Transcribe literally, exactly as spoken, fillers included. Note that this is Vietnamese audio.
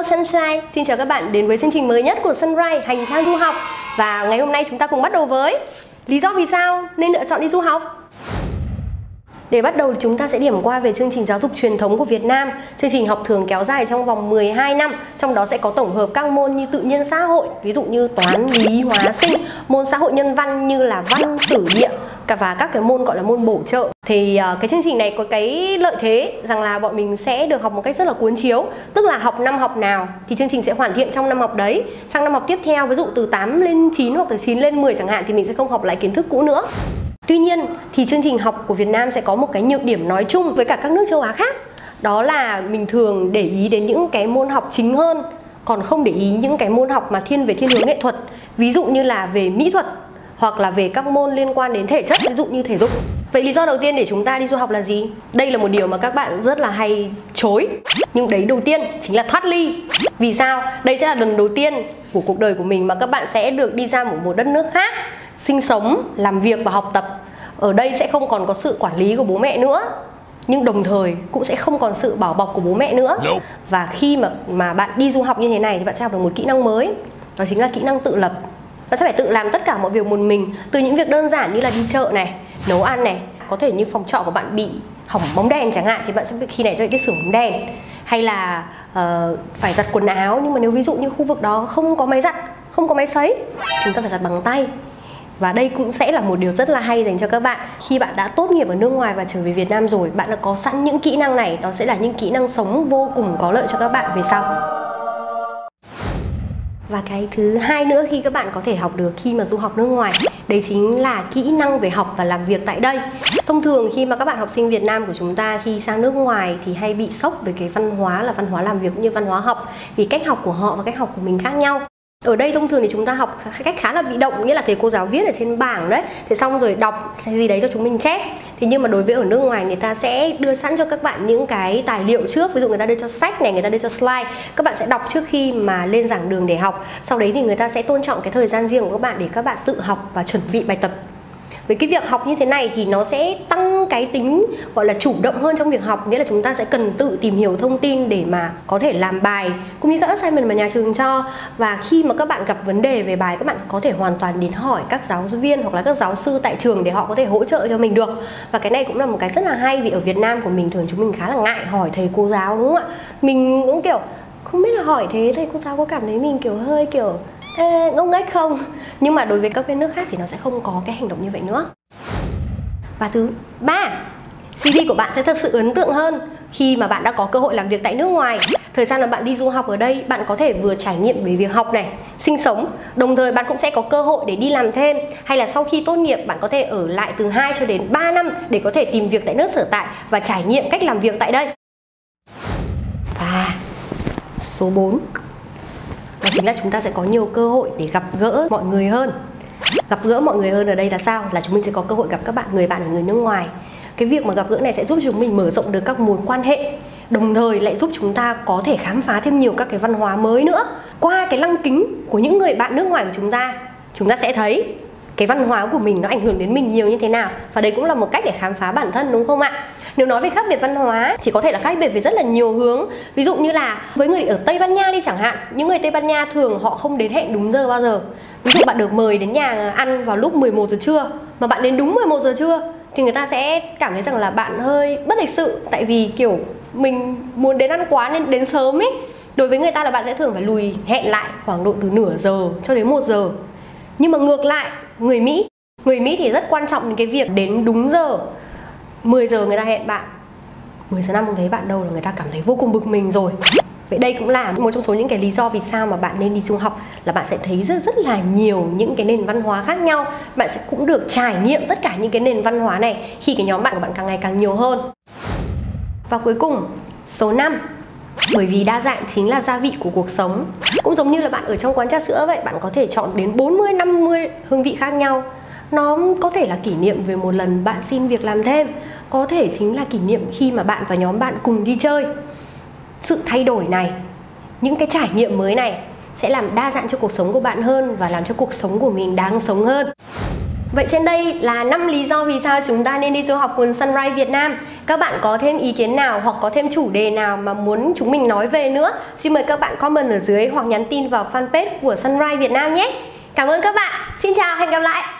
Sunshine, xin chào các bạn đến với chương trình mới nhất của Sunrise, hành trang du học. Và ngày hôm nay chúng ta cùng bắt đầu với lý do vì sao nên lựa chọn đi du học. Để bắt đầu chúng ta sẽ điểm qua về chương trình giáo dục truyền thống của Việt Nam. Chương trình học thường kéo dài trong vòng mười hai năm, trong đó sẽ có tổng hợp các môn như tự nhiên xã hội, ví dụ như toán, lý, hóa, sinh, môn xã hội nhân văn như là văn, sử, địa và các cái môn gọi là môn bổ trợ. Thì uh, cái chương trình này có cái lợi thế rằng là bọn mình sẽ được học một cách rất là cuốn chiếu. Tức là học năm học nào thì chương trình sẽ hoàn thiện trong năm học đấy. Sang năm học tiếp theo, ví dụ từ tám lên chín hoặc từ chín lên mười chẳng hạn, thì mình sẽ không học lại kiến thức cũ nữa. Tuy nhiên thì chương trình học của Việt Nam sẽ có một cái nhược điểm nói chung với cả các nước châu Á khác. Đó là mình thường để ý đến những cái môn học chính hơn, còn không để ý những cái môn học mà thiên về thiên hướng nghệ thuật. Ví dụ như là về mỹ thuật, hoặc là về các môn liên quan đến thể chất, ví dụ như thể dục. Vậy lý do đầu tiên để chúng ta đi du học là gì? Đây là một điều mà các bạn rất là hay chối. Nhưng đấy đầu tiên chính là thoát ly. Vì sao? Đây sẽ là lần đầu tiên của cuộc đời của mình mà các bạn sẽ được đi ra một, một đất nước khác, sinh sống, làm việc và học tập. Ở đây sẽ không còn có sự quản lý của bố mẹ nữa, nhưng đồng thời cũng sẽ không còn sự bảo bọc của bố mẹ nữa. Và khi mà, mà bạn đi du học như thế này thì bạn sẽ học được một kỹ năng mới. Đó chính là kỹ năng tự lập. Bạn sẽ phải tự làm tất cả mọi việc một mình. Từ những việc đơn giản như là đi chợ này, nấu ăn này. Có thể như phòng trọ của bạn bị hỏng bóng đèn chẳng hạn, thì bạn sẽ khi này sẽ phải biết sửa bóng đèn. Hay là uh, phải giặt quần áo, nhưng mà nếu ví dụ như khu vực đó không có máy giặt, không có máy sấy, chúng ta phải giặt bằng tay. Và đây cũng sẽ là một điều rất là hay dành cho các bạn. Khi bạn đã tốt nghiệp ở nước ngoài và trở về Việt Nam rồi, bạn đã có sẵn những kỹ năng này. Đó sẽ là những kỹ năng sống vô cùng có lợi cho các bạn về sau. Và cái thứ hai nữa khi các bạn có thể học được khi mà du học nước ngoài, đấy chính là kỹ năng về học và làm việc tại đây. Thông thường khi mà các bạn học sinh Việt Nam của chúng ta khi sang nước ngoài thì hay bị sốc về cái văn hóa là văn hóa làm việc cũng như văn hóa học. Vì cách học của họ và cách học của mình khác nhau. Ở đây thông thường thì chúng ta học cách khá là bị động, nghĩa là thầy cô giáo viết ở trên bảng đấy, thế xong rồi đọc gì đấy cho chúng mình chép. Thì nhưng mà đối với ở nước ngoài, người ta sẽ đưa sẵn cho các bạn những cái tài liệu trước. Ví dụ người ta đưa cho sách này, người ta đưa cho slide. Các bạn sẽ đọc trước khi mà lên giảng đường để học. Sau đấy thì người ta sẽ tôn trọng cái thời gian riêng của các bạn để các bạn tự học và chuẩn bị bài tập. Với cái việc học như thế này thì nó sẽ tăng cái tính gọi là chủ động hơn trong việc học. Nghĩa là chúng ta sẽ cần tự tìm hiểu thông tin để mà có thể làm bài, cũng như các assignment mà nhà trường cho. Và khi mà các bạn gặp vấn đề về bài, các bạn có thể hoàn toàn đến hỏi các giáo viên hoặc là các giáo sư tại trường để họ có thể hỗ trợ cho mình được. Và cái này cũng là một cái rất là hay, vì ở Việt Nam của mình thường chúng mình khá là ngại hỏi thầy cô giáo, đúng không ạ? Mình cũng kiểu không biết là hỏi thế thầy cô giáo có cảm thấy mình kiểu hơi kiểu Ê, ngông nghếch không? Nhưng mà đối với các bên nước khác thì nó sẽ không có cái hành động như vậy nữa. Và thứ ba, xê vê của bạn sẽ thật sự ấn tượng hơn khi mà bạn đã có cơ hội làm việc tại nước ngoài. Thời gian mà bạn đi du học ở đây, bạn có thể vừa trải nghiệm về việc học này, sinh sống, đồng thời bạn cũng sẽ có cơ hội để đi làm thêm. Hay là sau khi tốt nghiệp, bạn có thể ở lại từ hai cho đến ba năm để có thể tìm việc tại nước sở tại và trải nghiệm cách làm việc tại đây. Và số bốn, đó chính là chúng ta sẽ có nhiều cơ hội để gặp gỡ mọi người hơn. Gặp gỡ mọi người hơn ở đây là sao? Là chúng mình sẽ có cơ hội gặp các bạn người bạn ở người nước ngoài. Cái việc mà gặp gỡ này sẽ giúp chúng mình mở rộng được các mối quan hệ, đồng thời lại giúp chúng ta có thể khám phá thêm nhiều các cái văn hóa mới nữa. Qua cái lăng kính của những người bạn nước ngoài của chúng ta, chúng ta sẽ thấy cái văn hóa của mình nó ảnh hưởng đến mình nhiều như thế nào. Và đấy cũng là một cách để khám phá bản thân, đúng không ạ? Nếu nói về khác biệt văn hóa thì có thể là khác biệt về rất là nhiều hướng. Ví dụ như là với người ở Tây Ban Nha đi chẳng hạn, những người Tây Ban Nha thường họ không đến hẹn đúng giờ bao giờ. Ví dụ bạn được mời đến nhà ăn vào lúc mười một giờ trưa mà bạn đến đúng mười một giờ trưa thì người ta sẽ cảm thấy rằng là bạn hơi bất lịch sự, tại vì kiểu mình muốn đến ăn quá nên đến sớm ấy. Đối với người ta là bạn sẽ thường phải lùi hẹn lại khoảng độ từ nửa giờ cho đến một giờ. Nhưng mà ngược lại, người Mỹ Người Mỹ thì rất quan trọng đến cái việc đến đúng giờ. Mười giờ người ta hẹn bạn, mười giờ năm không thấy bạn đâu là người ta cảm thấy vô cùng bực mình rồi. Vậy đây cũng là một trong số những cái lý do vì sao mà bạn nên đi du học, là bạn sẽ thấy rất rất là nhiều những cái nền văn hóa khác nhau. Bạn sẽ cũng được trải nghiệm tất cả những cái nền văn hóa này khi cái nhóm bạn của bạn càng ngày càng nhiều hơn. Và cuối cùng, số năm, bởi vì đa dạng chính là gia vị của cuộc sống. Cũng giống như là bạn ở trong quán trà sữa vậy, bạn có thể chọn đến bốn mươi, năm mươi hương vị khác nhau. Nó có thể là kỷ niệm về một lần bạn xin việc làm thêm, có thể chính là kỷ niệm khi mà bạn và nhóm bạn cùng đi chơi. Sự thay đổi này, những cái trải nghiệm mới này sẽ làm đa dạng cho cuộc sống của bạn hơn và làm cho cuộc sống của mình đáng sống hơn. Vậy trên đây là năm lý do vì sao chúng ta nên đi du học cùng Sunrise Việt Nam. Các bạn có thêm ý kiến nào hoặc có thêm chủ đề nào mà muốn chúng mình nói về nữa, xin mời các bạn comment ở dưới hoặc nhắn tin vào fanpage của Sunrise Việt Nam nhé. Cảm ơn các bạn. Xin chào, hẹn gặp lại.